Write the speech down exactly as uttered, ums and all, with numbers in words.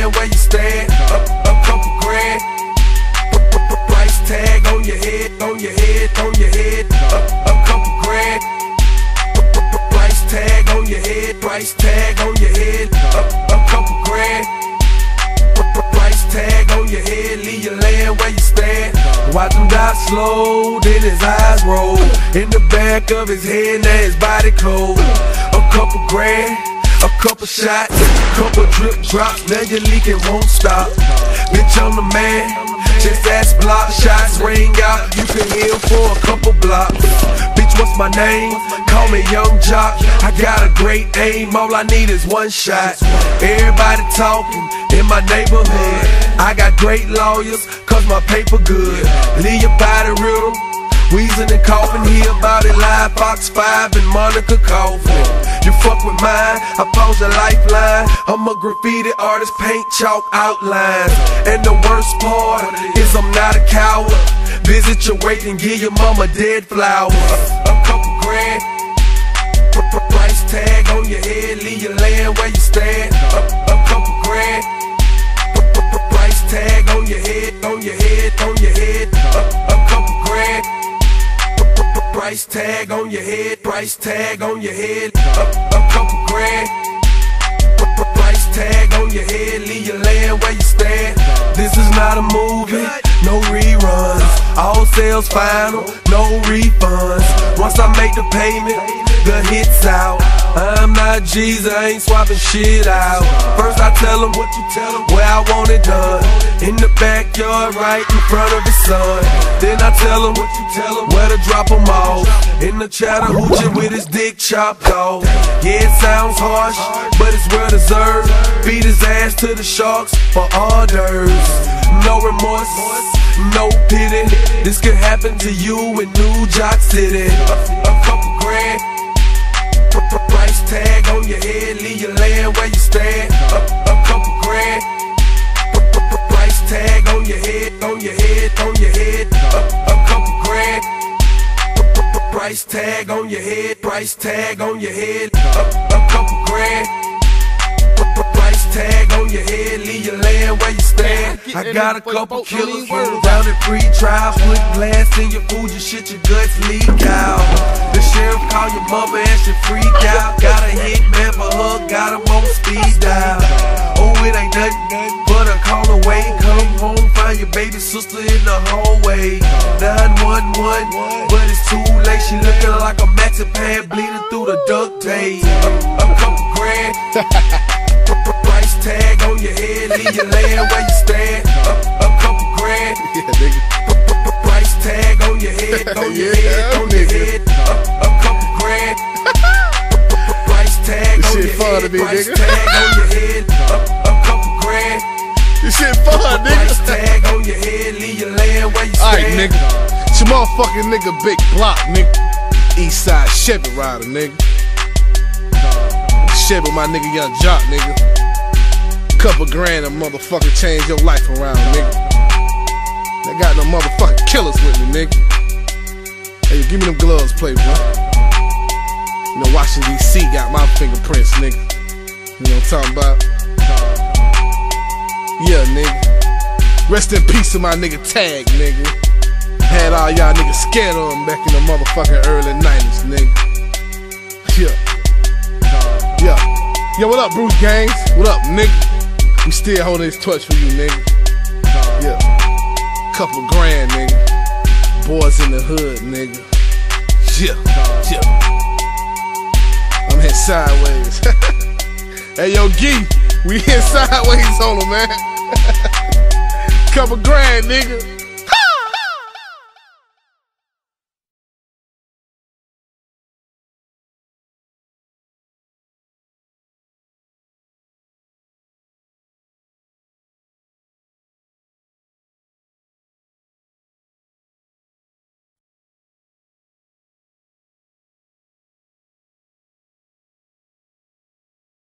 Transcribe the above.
land where you stand. A, a couple grand. Price tag on your head, on your head, on your head. A, a couple grand. Price tag on your head, price tag on your head. A, a couple grand. Price tag on your head, leave your land where you stand. Watch him die slow, then his eyes roll. In the back of his head, now his body cold. A couple grand, a couple shots, couple drip drops, now your leaking won't stop. Bitch, I'm the man, just ask block. Shots ring out, you can heal for a couple blocks. Bitch, what's my name? Call me Young Jock. I got a great aim, all I need is one shot. Everybody talking in my neighborhood. I got great lawyers, cause my paper good. Leave your body riddle, wheezing and coughing. Hear about it live, Fox five and Monica Coughlin. You fuck with mine, I pause a lifeline. I'm a graffiti artist, paint chalk outlines. And the worst part is I'm not a coward. Visit your wake and give your mama dead flowers. A, a couple grand. Price tag on your head, leave your land where you stand. A, a couple grand. Price tag on your head, on your head, on your head. A, a couple grand. Price tag on your head, price tag on your head. A, a couple grand. Price tag on your head, leave your land where you stand. This is not a movie, no reruns. All sales final, no refunds. Once I make the payment, the hits out. I'm not Jesus, I ain't swapping shit out. First I tell him what you tell him, where I want it done. In the backyard, right in front of his son. Then I tell him what you tell him, where to drop him off. In the Chattahoochee with his dick chopped off. Yeah, it sounds harsh, but it's well deserved. Beat his ass to the sharks for orders. No remorse, no pity. This could happen to you in New York City. A, a couple grand. Price tag on your head, leave your land where you stand. A, a couple grand. Price tag on your head, on your head, on your head. A, a couple grand. Price tag on your head, price tag on your head. A, a couple grand. Price tag on your head, leave your land where you stand. I got a couple killers down at free trial. Put glass in your food, your shit, your guts leak out. The sheriff call your mother and she freak out. Got a hit man for her, got him on speed dial. Oh, it ain't nothing but a call away. Come home, find your baby sister in the hallway. nine one one, but it's too late. She looking like a maxi pad bleeding through the duct tape. A, a couple grand. Price tag on your head, leave your land where you stand. A, a couple grand. Yeah, nigga. Price tag on your head, on your yeah, head, on your head. A, a couple grand. Price tag this on shit your fun head, to me, price nigga. tag on your head. A, a couple grand. This shit fun, nigga. Price tag on your head, leave your land where you stand. Alright, nigga. It's your motherfucking nigga Big Block, nigga. Eastside Chevy rider, nigga. Chevy my nigga Young Jock, nigga. Couple grand a motherfucker change your life around, nigga. They got no motherfucking killers with me, nigga. Hey, give me them gloves, playboy. You know, Washington D C got my fingerprints, nigga. You know what I'm talking about? Yeah, nigga. Rest in peace to my nigga Tag, nigga. Had all y'all niggas scared of him back in the motherfucking early nineties, nigga. Yeah. Yeah. Yo, what up, Bruce Gangs? What up, nigga? We still holding this torch for you, nigga. Yeah. Couple grand, nigga. Boys in the hood, nigga. Yeah. Yeah. I'm hit sideways. Hey, yo, Gee, we hit sideways on him, man. Couple grand, nigga.